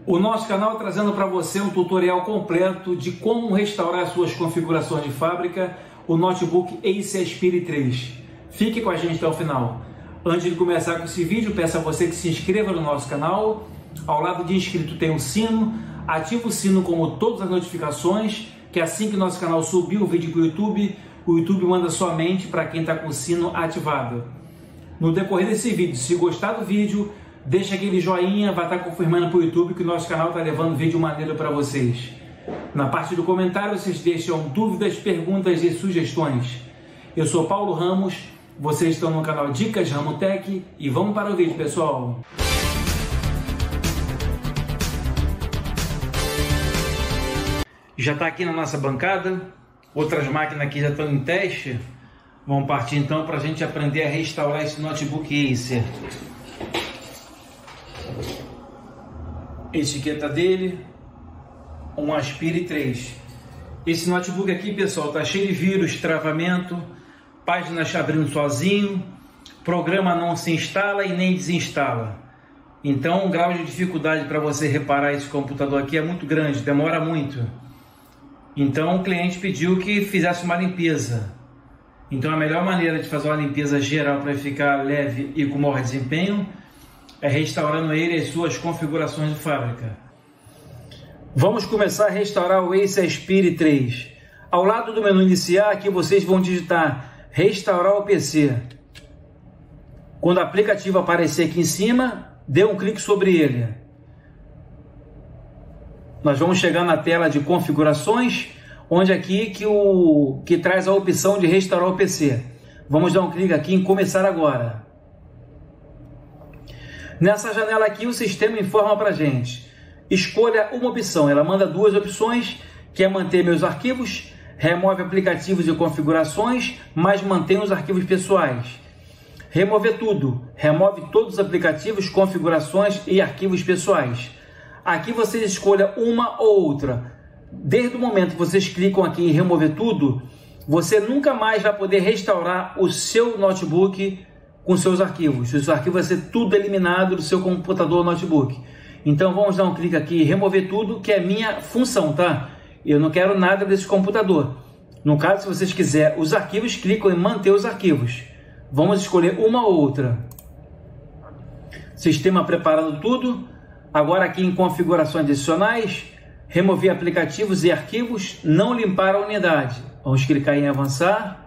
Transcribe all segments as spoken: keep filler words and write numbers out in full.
O nosso canal trazendo para você um tutorial completo de como restaurar suas configurações de fábrica, o notebook Ace Aspire três. Fique com a gente até o final. Antes de começar com esse vídeo, peço a você que se inscreva no nosso canal. Ao lado de inscrito tem um sino, ativa o sino como todas as notificações, que assim que nosso canal subir o vídeo para o YouTube, o YouTube manda somente para quem está com o sino ativado. No decorrer desse vídeo, se gostar do vídeo, deixa aquele joinha, vai estar confirmando para o YouTube que o nosso canal está levando vídeo maneiro para vocês. Na parte do comentário, vocês deixam dúvidas, perguntas e sugestões. Eu sou Paulo Ramos, vocês estão no canal Dicas Ramotech e vamos para o vídeo, pessoal. Já está aqui na nossa bancada, outras máquinas aqui já estão em teste. Vamos partir então para a gente aprender a restaurar esse notebook Acer. Etiqueta dele, um Aspire três. Esse notebook aqui, pessoal, tá cheio de vírus, travamento, páginas abrindo sozinho, programa não se instala e nem desinstala. Então o grau de dificuldade para você reparar esse computador aqui é muito grande, demora muito. Então o cliente pediu que fizesse uma limpeza. Então a melhor maneira de fazer uma limpeza geral para ficar leve e com maior desempenho é restaurando ele as suas configurações de fábrica. Vamos começar a restaurar o Ace Aspire três. Ao lado do menu iniciar, aqui vocês vão digitar restaurar o P C. Quando o aplicativo aparecer aqui em cima, dê um clique sobre ele. Nós vamos chegar na tela de configurações, onde aqui que, o, que traz a opção de restaurar o P C. Vamos dar um clique aqui em começar agora. Nessa janela aqui o sistema informa para a gente. Escolha uma opção, ela manda duas opções, que é manter meus arquivos, remove aplicativos e configurações, mas mantém os arquivos pessoais. Remover tudo, remove todos os aplicativos, configurações e arquivos pessoais. Aqui vocês escolham uma ou outra. Desde o momento que vocês clicam aqui em remover tudo, você nunca mais vai poder restaurar o seu notebook com seus arquivos. Os arquivos vai ser tudo eliminado do seu computador ou notebook. Então vamos dar um clique aqui em remover tudo, que é minha função, tá? Eu não quero nada desse computador. No caso, se vocês quiserem os arquivos, clicam em manter os arquivos. Vamos escolher uma ou outra. Sistema preparando tudo. Agora aqui em configurações adicionais, remover aplicativos e arquivos, não limpar a unidade. Vamos clicar em avançar.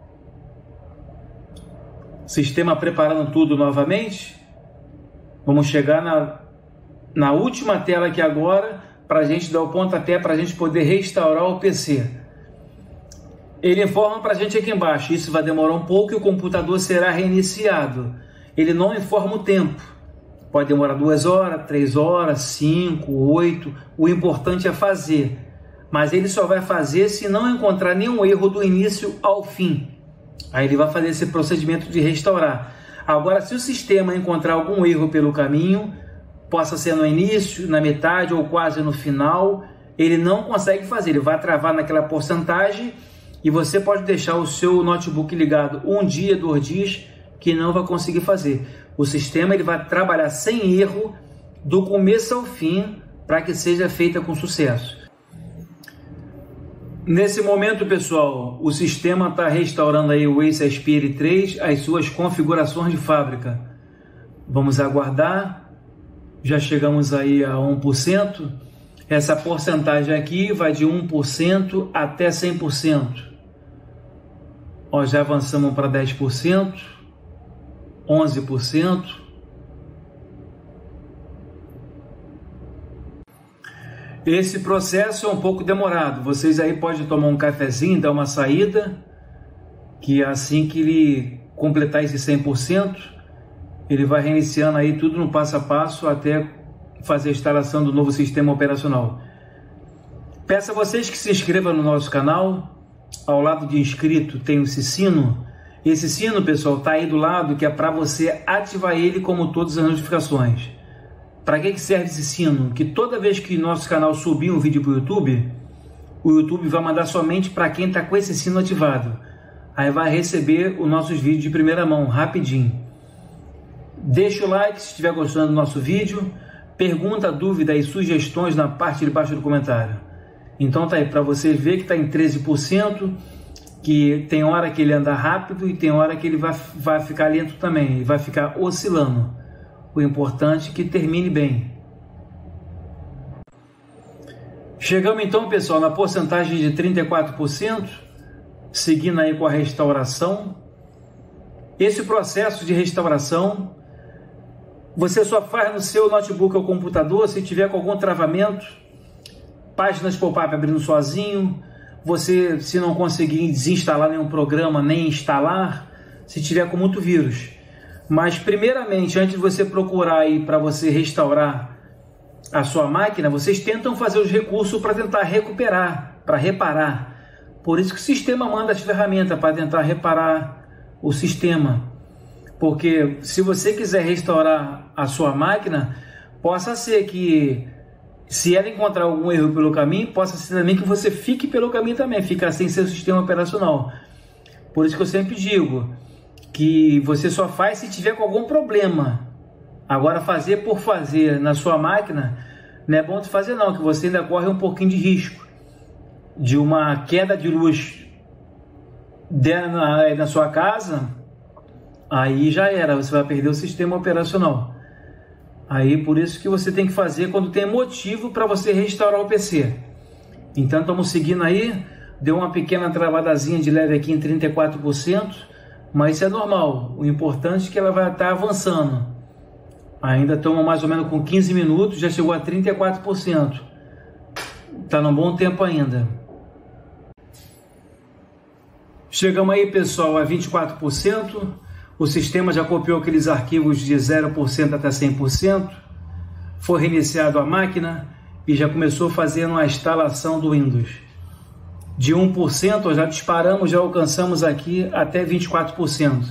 Sistema preparando tudo novamente. Vamos chegar na, na última tela aqui agora, para a gente dar o pontapé, para a gente poder restaurar o P C. Ele informa para a gente aqui embaixo, isso vai demorar um pouco e o computador será reiniciado. Ele não informa o tempo. Pode demorar duas horas, três horas, cinco, oito. O importante é fazer. Mas ele só vai fazer se não encontrar nenhum erro do início ao fim. Aí ele vai fazer esse procedimento de restaurar. Agora, se o sistema encontrar algum erro pelo caminho, possa ser no início, na metade ou quase no final, ele não consegue fazer. Ele vai travar naquela porcentagem e você pode deixar o seu notebook ligado um dia, dois dias, que não vai conseguir fazer. O sistema ele vai trabalhar sem erro do começo ao fim para que seja feita com sucesso. Nesse momento, pessoal, o sistema está restaurando aí o Ace Aspire três, as suas configurações de fábrica. Vamos aguardar. Já chegamos aí a um por cento. Essa porcentagem aqui vai de um por cento até cem por cento. Ó, já avançamos para dez por cento, onze por cento. Esse processo é um pouco demorado. Vocês aí podem tomar um cafezinho, dar uma saída, que assim que ele completar esse cem por cento, ele vai reiniciando aí tudo no passo a passo até fazer a instalação do novo sistema operacional. Peço a vocês que se inscrevam no nosso canal. Ao lado de inscrito tem esse sino. Esse sino, pessoal, está aí do lado, que é para você ativar ele como todas as notificações. Para que serve esse sino? Que toda vez que nosso canal subir um vídeo para o YouTube, o YouTube vai mandar somente para quem está com esse sino ativado. Aí vai receber os nossos vídeos de primeira mão, rapidinho. Deixa o like se estiver gostando do nosso vídeo. pergunta, dúvida e sugestões na parte de baixo do comentário. Então tá aí, para você ver que está em treze por cento, que tem hora que ele anda rápido e tem hora que ele vai, vai ficar lento também, vai ficar oscilando. O importante é que termine bem. Chegamos então, pessoal, na porcentagem de trinta e quatro por cento, seguindo aí com a restauração. Esse processo de restauração você só faz no seu notebook ou computador se tiver com algum travamento, páginas pop-up abrindo sozinho, você se não conseguir desinstalar nenhum programa, nem instalar, se tiver com muito vírus. Mas primeiramente, antes de você procurar aí para você restaurar a sua máquina, vocês tentam fazer os recursos para tentar recuperar, para reparar. Por isso que o sistema manda as ferramentas para tentar reparar o sistema. Porque se você quiser restaurar a sua máquina, possa ser que, se ela encontrar algum erro pelo caminho, possa ser também que você fique pelo caminho também, ficar sem seu sistema operacional. Por isso que eu sempre digo que você só faz se tiver com algum problema. Agora, fazer por fazer na sua máquina não é bom de fazer não, que você ainda corre um pouquinho de risco de uma queda de luz na, na sua casa. Aí já era, você vai perder o sistema operacional. Aí por isso que você tem que fazer quando tem motivo para você restaurar o P C. Então estamos seguindo aí, deu uma pequena travadazinha de leve aqui em trinta e quatro por cento, mas isso é normal. O importante é que ela vai estar avançando. Ainda estamos mais ou menos com quinze minutos, já chegou a trinta e quatro por cento. Está num bom tempo ainda. Chegamos aí, pessoal, a vinte e quatro por cento. O sistema já copiou aqueles arquivos de zero por cento até cem por cento. Foi reiniciado a máquina e já começou fazendo a instalação do Windows. De um por cento já disparamos, já alcançamos aqui até vinte e quatro por cento.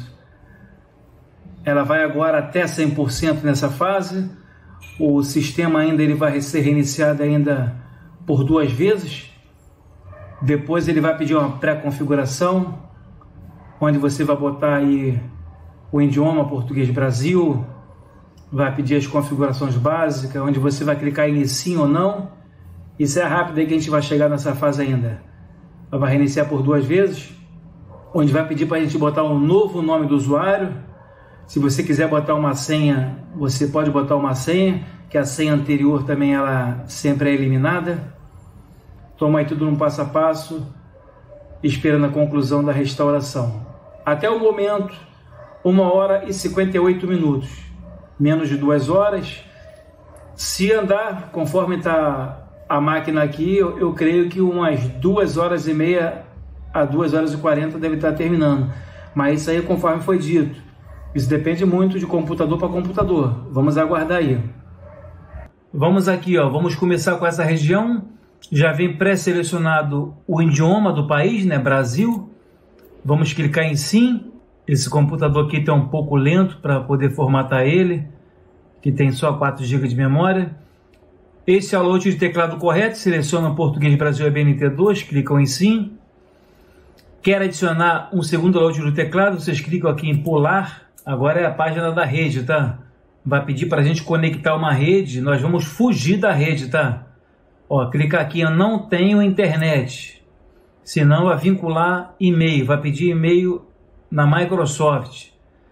Ela vai agora até cem por cento nessa fase. O sistema ainda ele vai ser reiniciado ainda por duas vezes. Depois ele vai pedir uma pré-configuração, onde você vai botar aí o idioma português Brasil, vai pedir as configurações básicas, onde você vai clicar em sim ou não. Isso é rápido aí que a gente vai chegar nessa fase ainda. Ela vai reiniciar por duas vezes, onde vai pedir para a gente botar um novo nome do usuário. Se você quiser botar uma senha, você pode botar uma senha, que a senha anterior também ela sempre é eliminada. Toma aí tudo no passo a passo, esperando a conclusão da restauração. Até o momento, uma hora e cinquenta e oito minutos, menos de duas horas. Se andar conforme está a máquina aqui, eu, eu creio que umas duas horas e meia a duas horas e quarenta deve estar terminando. Mas isso aí conforme foi dito. Isso depende muito de computador para computador. Vamos aguardar aí. Vamos aqui, ó. Vamos começar com essa região. Já vem pré-selecionado o idioma do país, né? Brasil. Vamos clicar em sim. Esse computador aqui está um pouco lento para poder formatar ele, que tem só quatro gigas de memória. Esse é o load de teclado correto, seleciona Português Brasil E B N T dois, clicam em sim. Quer adicionar um segundo load do teclado, vocês clicam aqui em pular. Agora é a página da rede, tá? Vai pedir para a gente conectar uma rede, nós vamos fugir da rede, tá? Ó, clicar aqui, eu não tenho internet, senão vai vincular e-mail, vai pedir e-mail na Microsoft.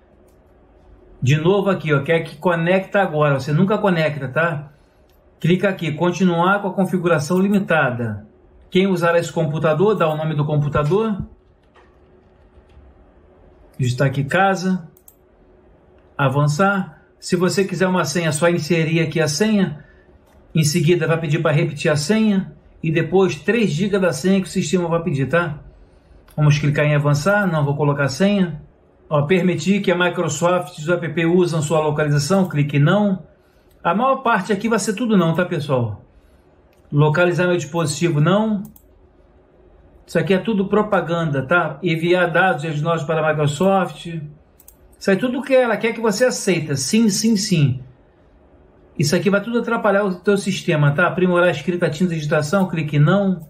De novo aqui, ó, quer que conecta agora, você nunca conecta, tá? Clica aqui, continuar com a configuração limitada. Quem usar esse computador, dá o nome do computador. Está aqui casa. Avançar. Se você quiser uma senha, é só inserir aqui a senha. Em seguida vai pedir para repetir a senha. E depois três gigas da senha que o sistema vai pedir, tá? Vamos clicar em avançar, não vou colocar senha. Ó, permitir que a Microsoft e os app usam sua localização, clique em não. A maior parte aqui vai ser tudo não, tá, pessoal? Localizar meu dispositivo, não. Isso aqui é tudo propaganda, tá? Enviar dados de nós para a Microsoft. Isso aí tudo que ela quer que você aceita. Sim, sim, sim. Isso aqui vai tudo atrapalhar o teu sistema, tá? Aprimorar a escrita, tinta e digitação, clique em não.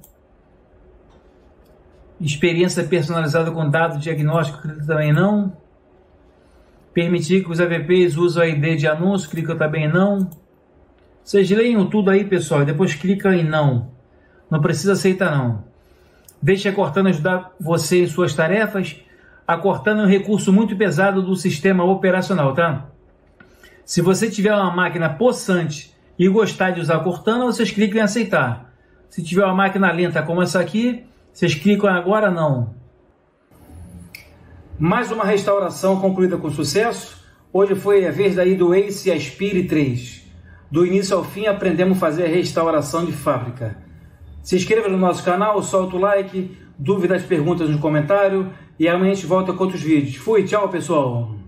Experiência personalizada com dados diagnóstico, clica também não. Permitir que os apps usem a I D de anúncio, clica também não. Vocês leiam tudo aí, pessoal, e depois clica em não. Não precisa aceitar não. Deixe a Cortana ajudar você em suas tarefas. A Cortana é um recurso muito pesado do sistema operacional, tá? Se você tiver uma máquina possante e gostar de usar a Cortana, vocês clicam em aceitar. Se tiver uma máquina lenta como essa aqui, vocês clicam em agora não. Mais uma restauração concluída com sucesso. Hoje foi a vez daí do Ace Aspire três. Do início ao fim aprendemos a fazer a restauração de fábrica. Se inscreva no nosso canal, solta o like, dúvidas, perguntas no comentário e amanhã a gente volta com outros vídeos. Fui, tchau pessoal!